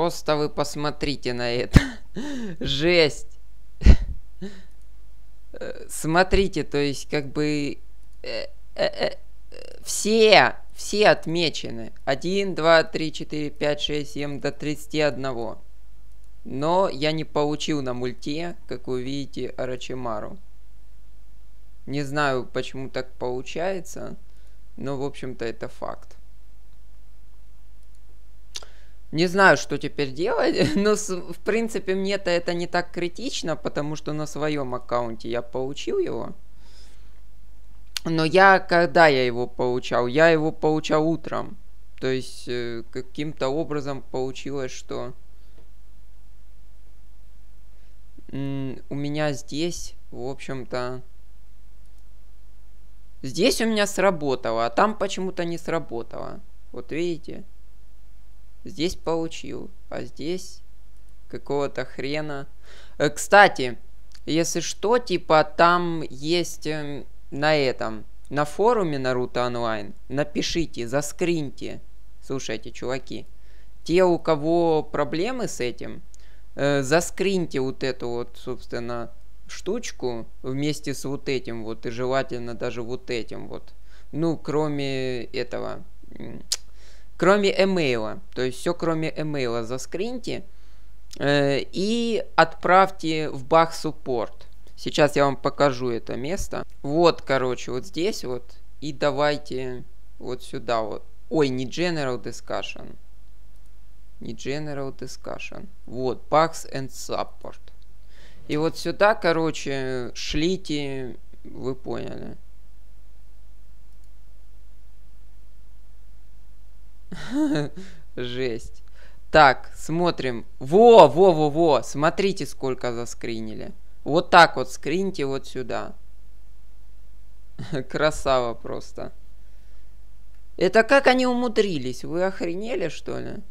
Просто вы посмотрите на это. Жесть. Смотрите, то есть как бы все отмечены. 1, 2, 3, 4, 5, 6, 7 до 31. Но я не получил на мульте, как вы видите, Орочимару. Не знаю, почему так получается, но, в общем-то, это факт. Не знаю, что теперь делать, но, в принципе, мне-то это не так критично, потому что на своем аккаунте я получил его. Но когда я его получал? Я его получал утром. То есть, каким-то образом получилось, что у меня здесь, в общем-то... Здесь у меня сработало, а там почему-то не сработало. Вот видите? Здесь получил, а здесь какого-то хрена. Кстати, если что, типа там есть на форуме Наруто Онлайн, напишите, заскриньте. Слушайте, чуваки, те, у кого проблемы с этим, заскриньте вот эту вот, собственно, штучку вместе с вот этим вот, и желательно даже вот этим вот. Ну, кроме этого... Кроме эмейла. То есть все кроме эмейла заскриньте. И отправьте в баг support. Сейчас я вам покажу это место. Вот, короче, вот здесь вот. И давайте вот сюда вот. Ой, не General Discussion. Не General Discussion. Вот, Bugs and Support. И вот сюда, короче, шлите. Вы поняли. Жесть. Так, смотрим. Во. Смотрите, сколько заскринили. Вот так вот скриньте вот сюда. Красава просто. Это как они умудрились? Вы охренели, что ли?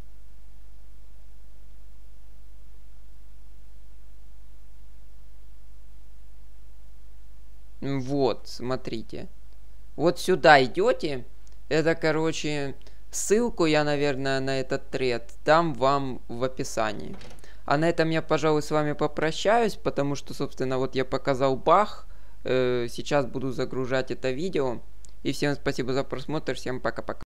Вот, смотрите. Вот сюда идете. Это, короче... Ссылку я, наверное, на этот тред дам вам в описании. А на этом я, пожалуй, с вами попрощаюсь, потому что, собственно, вот я показал баг. Сейчас буду загружать это видео. И всем спасибо за просмотр, всем пока-пока.